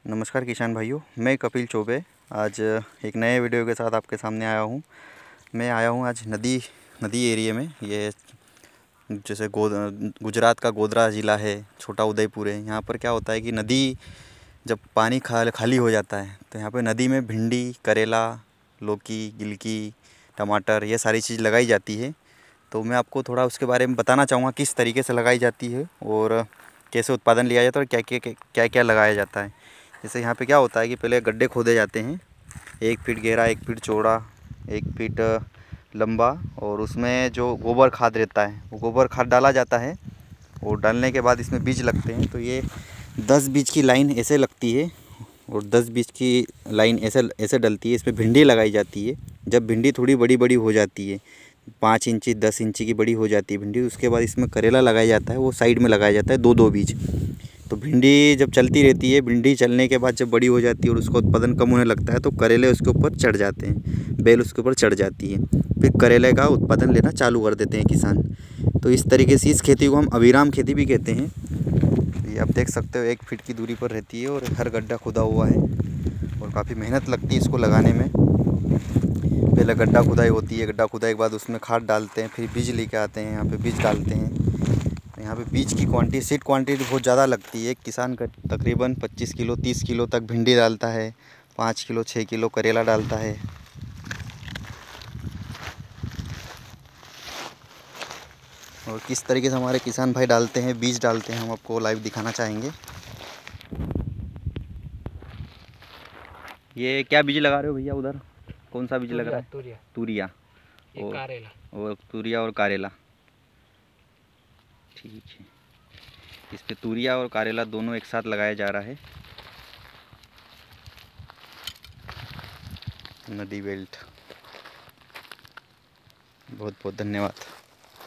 नमस्कार किसान भाइयों, मैं कपिल चौबे आज एक नए वीडियो के साथ आपके सामने आया हूँ। मैं आया हूँ आज नदी एरिया में। ये जैसे गुजरात का गोधरा ज़िला है, छोटा उदयपुर है। यहाँ पर क्या होता है कि नदी जब पानी खाली हो जाता है तो यहाँ पे नदी में भिंडी, करेला, लौकी, गिलकी, टमाटर ये सारी चीज़ लगाई जाती है। तो मैं आपको थोड़ा उसके बारे में बताना चाहूँगा किस तरीके से लगाई जाती है और कैसे उत्पादन लिया जाता है और क्या क्या लगाया जाता है। जैसे यहाँ पे क्या होता है कि पहले गड्ढे खोदे जाते हैं, 1 फीट गहरा, 1 फीट चौड़ा, 1 फीट लंबा, और उसमें जो गोबर खाद रहता है वो गोबर खाद डाला जाता है। और डालने के बाद इसमें बीज लगते हैं। तो ये 10 बीज की लाइन ऐसे लगती है और 10 बीज की लाइन ऐसे डलती है। इसमें भिंडी लगाई जाती है। जब भिंडी थोड़ी बड़ी बड़ी हो जाती है, 5 इंची 10 इंची की बड़ी हो जाती है भिंडी, उसके बाद इसमें करेला लगाया जाता है। वो साइड में लगाया जाता है 2-2 बीज। तो भिंडी जब चलती रहती है, भिंडी चलने के बाद जब बड़ी हो जाती है और उसका उत्पादन कम होने लगता है तो करेले उसके ऊपर चढ़ जाते हैं, बेल उसके ऊपर चढ़ जाती है। फिर करेले का उत्पादन लेना चालू कर देते हैं किसान। तो इस तरीके से इस खेती को हम अविराम खेती भी कहते हैं। ये आप देख सकते हो 1 फीट की दूरी पर रहती है और हर गड्ढा खुदा हुआ है और काफ़ी मेहनत लगती है इसको लगाने में। पहले गड्ढा खुदाई होती है, गड्ढा खुदाई के बाद उसमें खाद डालते हैं, फिर बीज लेके आते हैं, यहाँ पे बीज डालते हैं। यहाँ पे बीज की सीड क्वांटिटी बहुत ज़्यादा लगती है। किसान का तकरीबन 25 किलो 30 किलो तक भिंडी डालता है, 5 किलो 6 किलो करेला डालता है। और किस तरीके से हमारे किसान भाई डालते हैं, बीज डालते हैं, हम आपको लाइव दिखाना चाहेंगे। ये क्या बीज लगा रहे हो भैया उधर? कौन सा बीज लग रहा है? तुरिया और कारेला। और तुरिया और कारेला, ठीक है। इस पे तुरिया और कारेला दोनों एक साथ लगाया जा रहा है। नदी बेल्ट। बहुत बहुत धन्यवाद।